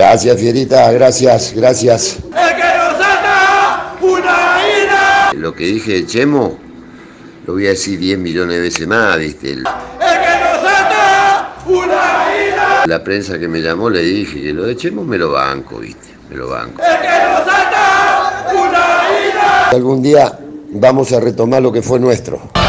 Gracias, Fierita, gracias, gracias. ¡El que nos ata una ira! Lo que dije de Chemo, lo voy a decir 10 millones de veces más, ¿viste? ¡El que nos ata una ira! La prensa que me llamó le dije que lo de Chemo me lo banco, ¿viste? Me lo banco. ¡El que nos ata una ira! Algún día vamos a retomar lo que fue nuestro.